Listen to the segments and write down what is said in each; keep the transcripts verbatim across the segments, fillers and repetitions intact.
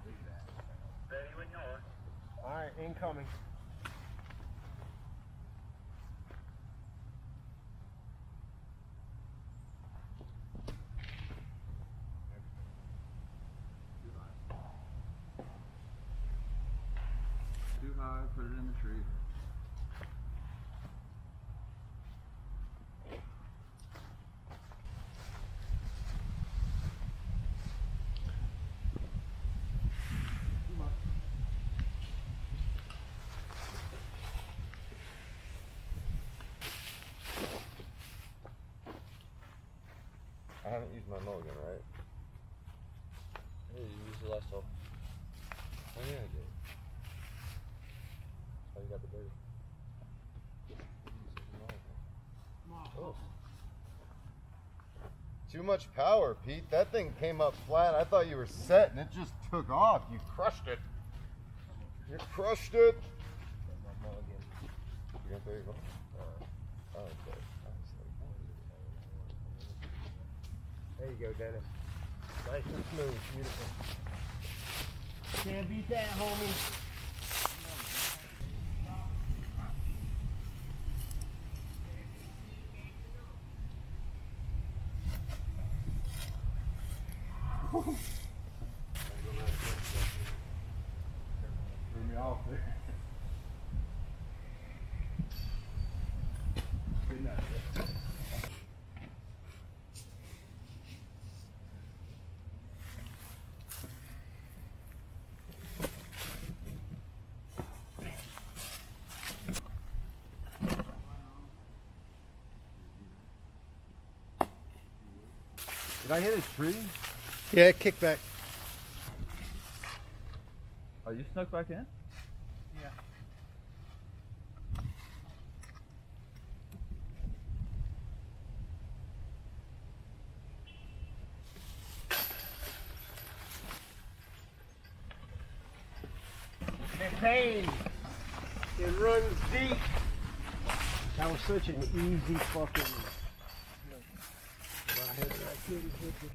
Ready when you are. All right, incoming. Too high, put it in the tree. I haven't used my mulligan, right? Yeah, you used the last one. Oh yeah, I did. Oh, you got the dirty. Oh. Too much power, Pete. That thing came up flat. I thought you were set and it just took off. You crushed it. You crushed it. You got there you go. Uh, oh, okay. There you go, Dennis. Nice and smooth, beautiful. Can't beat that, homie. Threw me off there. Did I hit a tree? Yeah, kick back. Oh, you snuck back in? Yeah. Pain. It runs deep. That was such an easy fucking. But I had that kid hit the.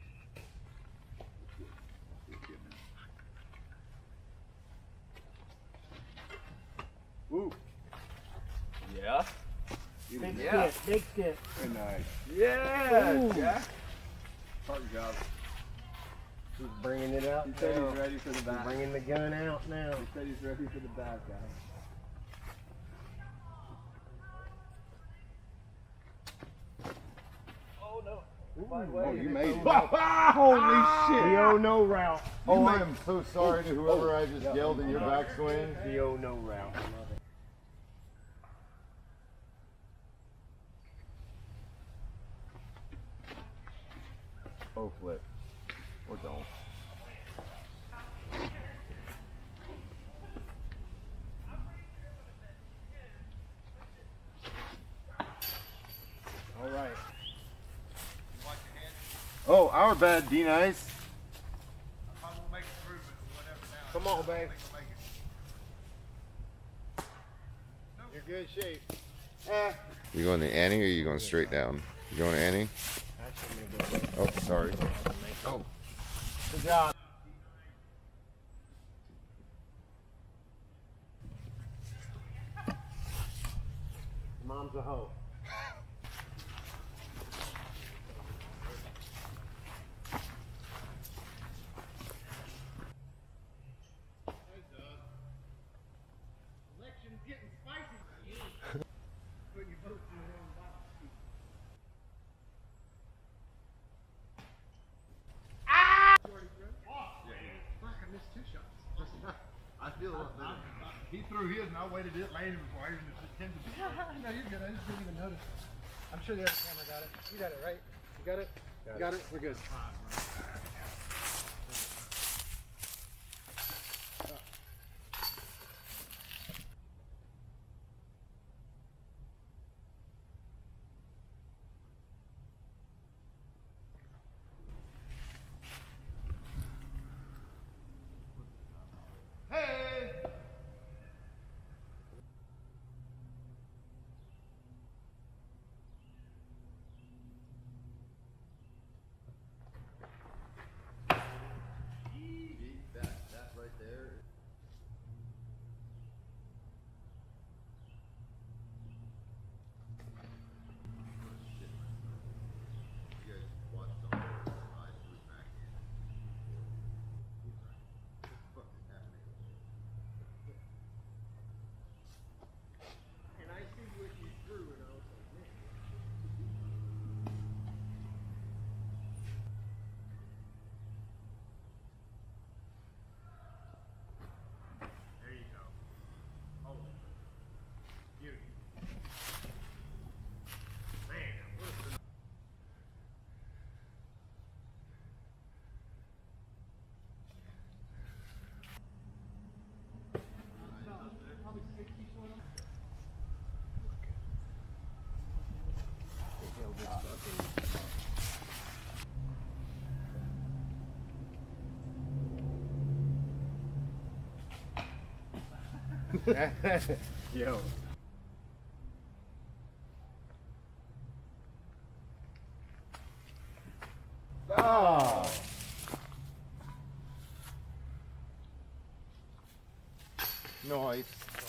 Ooh. Yeah. Big Yeah. skit, big skit. Very nice. Yeah, Ooh. Jack. Hard job. He's bringing it out He said now. he's ready for the He's back. bringing the gun out now. He said he's ready for the back, guys. Oh no. Ooh, Oh, you made it. Holy shit! The oh no route. Oh, You I made- am so sorry to whoever I just yelled in your backswing. The oh no route. I love it. Oh, flip. Or don't. All right. Oh, our bad, D Nice. Come on, babe. You're good shape. Eh. You going to Annie or you going straight down? You going to Annie? Actually, I'm gonna go. Oh, sorry. Oh. Good job. Mom's a hoe. Election's getting spicy. Put your vote in your own box. Ah! Fuck, I missed two shots. I feel a lot better. He threw his and I waited it landed before I even attempted to. No, you're good. I just didn't even notice. I'm sure the other camera got it. You got it, right? You got it? Got you got it? We're good. Yo. Oh. Nice.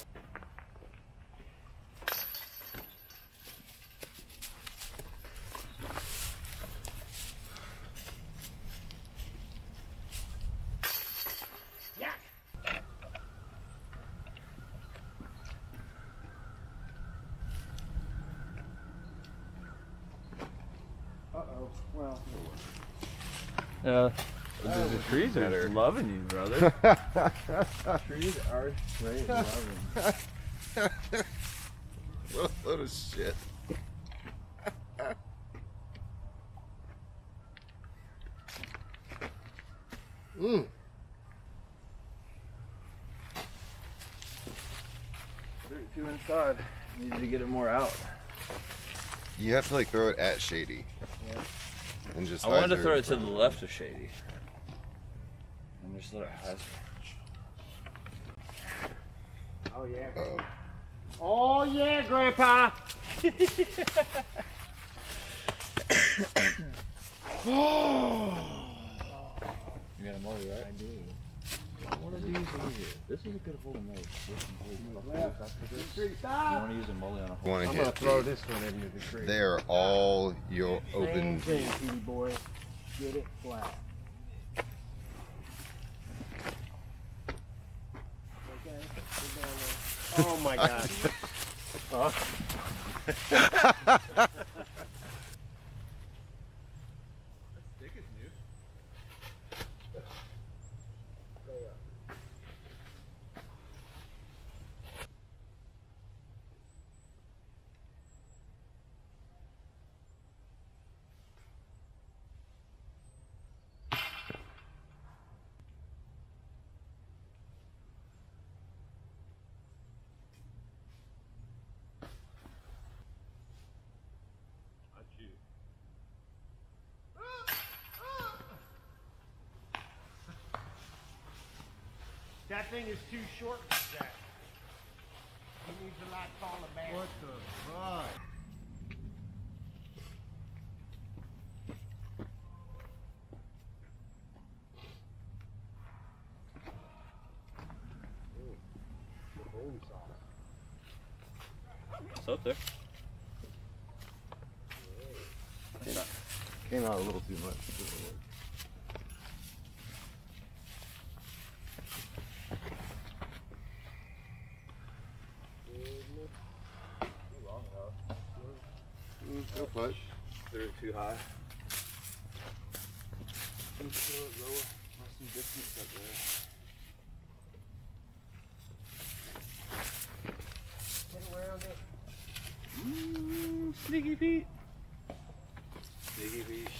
Uh-oh. Well. Yeah. The, the trees are loving you, brother. Trees are straight loving. What a load of shit. Mm. Threw it too inside. Needed to get it more out. You have to like throw it at Shady. Yeah. And just I wanted to hyzer throw it to the left of Shady. And just let it hyzer. Oh yeah. Uh-oh. Oh yeah, Grandpa. You got a motor, right? I do. One of these over here. This is a good hole to make. You want to use a molly on a hole? Wanna I'm hit gonna throw me. this one into the tree. They are all your open. Same thing, Petey boy. Get it flat. Okay, we're down there. Oh my God. Huh? That thing is too short for that. He needs a lot taller back. What the fuck? It's up there. Came out, came out a little too much. No push. Threw it too high. Can throw it lower. There's some distance up there. Get around it. Mmm, Sneaky Pete. Sneaky Pete.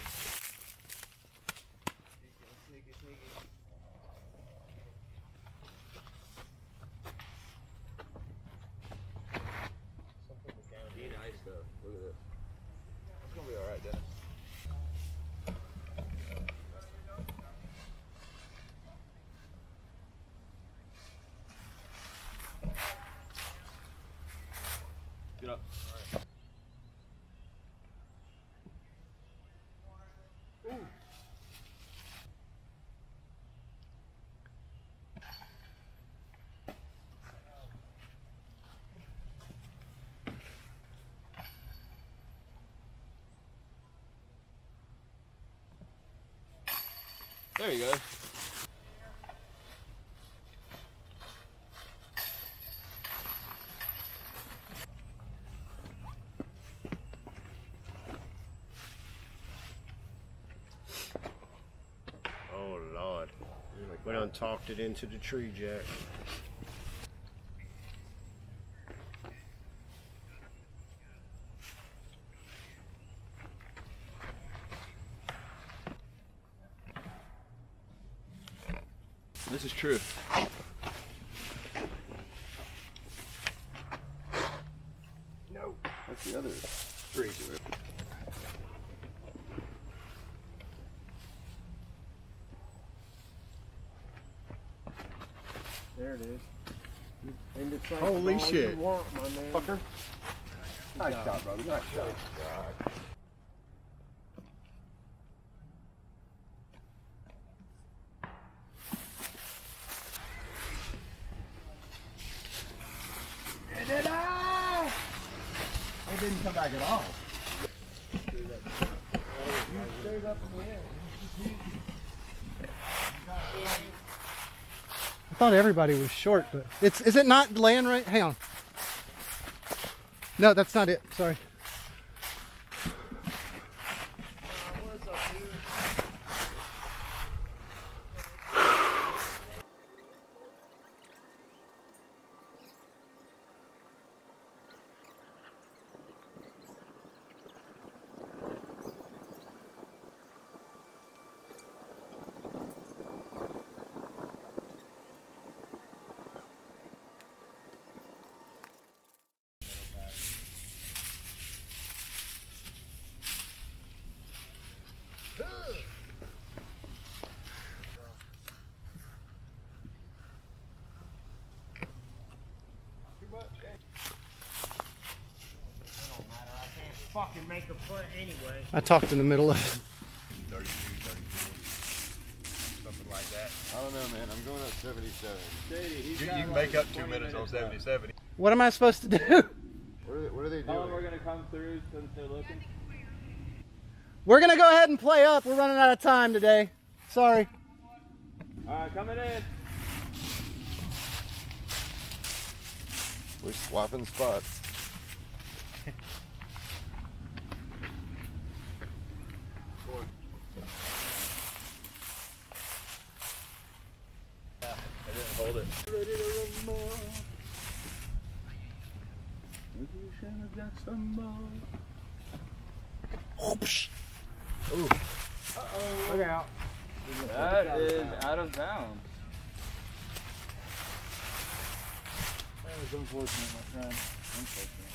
Sneaky, sneaky, sneaky. Be nice though. Look at this. It's gonna be alright, Dennis. Get up. Ooh. There you go. Oh Lord. We done talked it into the tree, Jack. This is true. No. That's the other tree to it. There it is. And it's like Holy all shit. You want, my man. Fucker. Nice shot, brother. Nice shot. It didn't come back at all. I thought everybody was short, but it's is it not laying right? Hang on. No, that's not it. Sorry. Fucking make a foot anyway. I talked in the middle of it. thirty-two, thirty-four. Something like that. I don't know, man. I'm going up seventy-seven. You, you can make up two minutes on seventy-seven. What am I supposed to do? What are they, what are they Tell them doing? we're gonna come through since they're looking. We're gonna go ahead and play up. We're running out of time today. Sorry. Alright, coming in. We're swapping spots. I didn't hold it. Ready to run more. Ooh. Uh-oh. Look out. That is out of bounds. That was unfortunate, my friend. Unfortunate.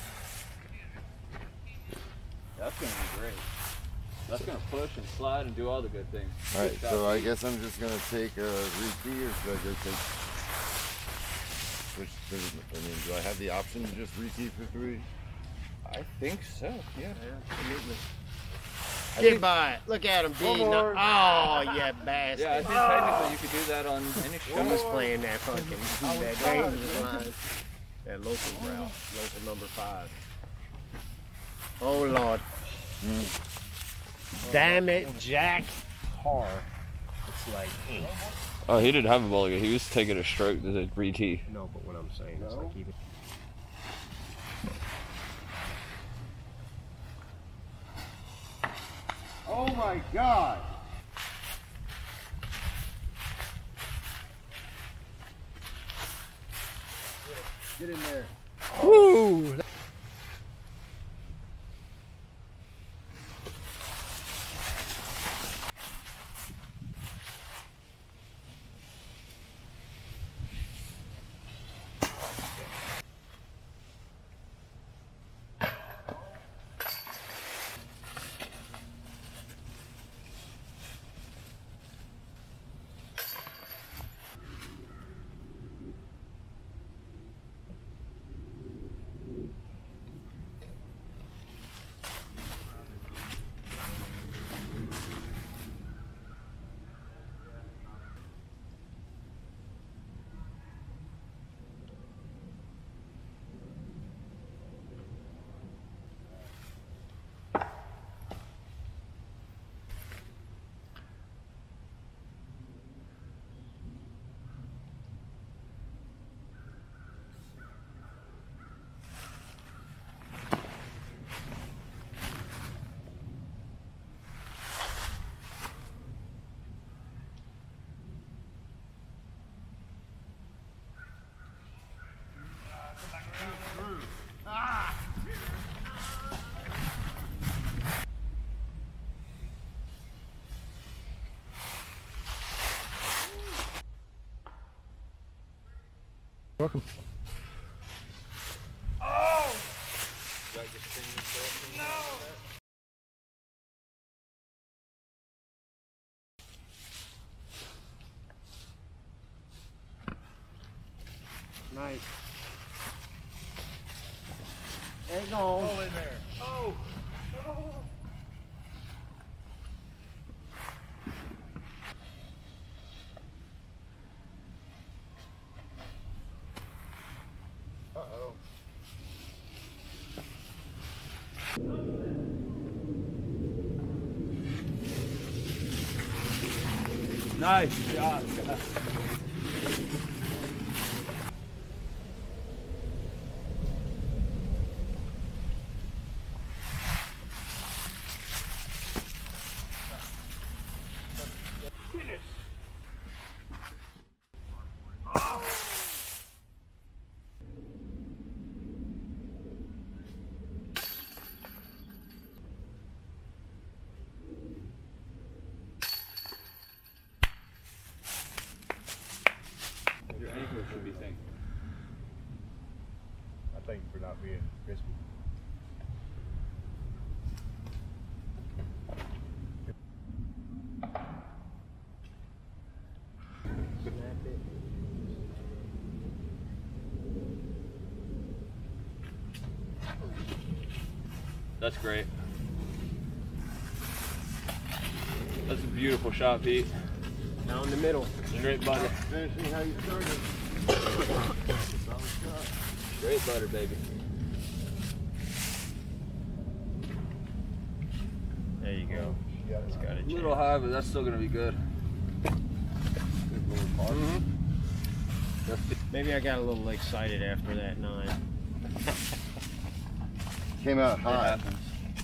That's going to be great. That's going to push and slide and do all the good things. Alright, Good so shot. I guess I'm just going to take a re-tee, or should I go take... Which, I mean, do I have the option to just re-tee for three? I think so, yeah. Absolutely. Get by it. Look at him beating up. Oh, you bastard. Yeah, I think technically you could do that on any Who was shot. playing that fucking, that dangerous line? That local route, local number five. Oh, Lord. Mm. Damn it, Jack. Car. It's like ink. Oh, he didn't have a ball. He was taking a stroke to the re-tee. No, but what I'm saying is like even. Oh my God! Get in there. Woo! Welcome. Nice. There you go. Pull in there. Oh. Oh. Uh-oh. Nice shot. Your anchor should be synced. I thank you for not being crispy. That's great. That's a beautiful shot, Pete. Down in the middle. Straight butter. Finishing how you started. Straight butter, baby. There you go. Yeah, It's got a A little high, but that's still gonna be good. good little part. Mm-hmm. Maybe I got a little excited after that nine. Came out It high. happens.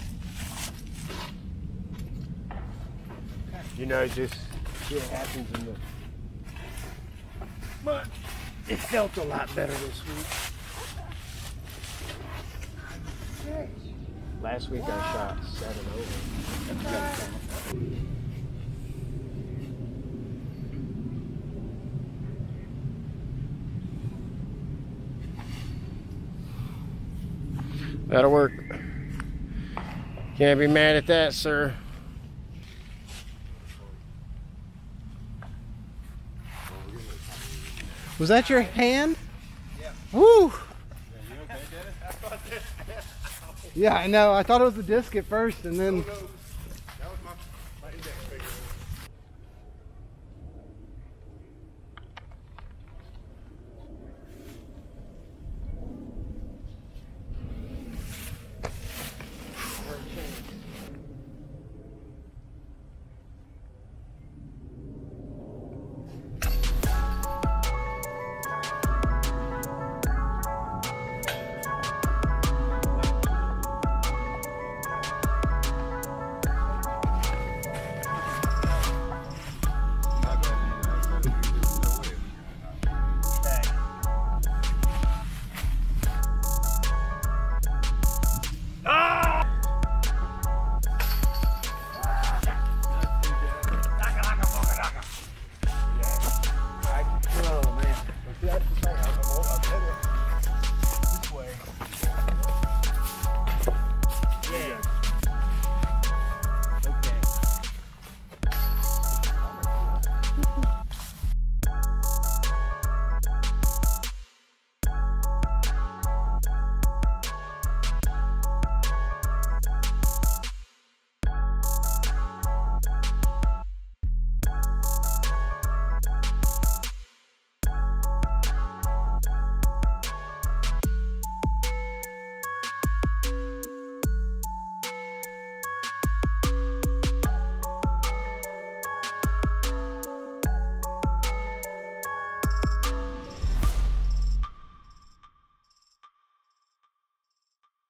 You know, just shit happens in the. But it felt a lot better this week. Last week I shot seven over. That'll work. Can't be mad at that, sir. Was that your hand? Yeah. Woo! Yeah, I know. I thought it was the disc at first, and then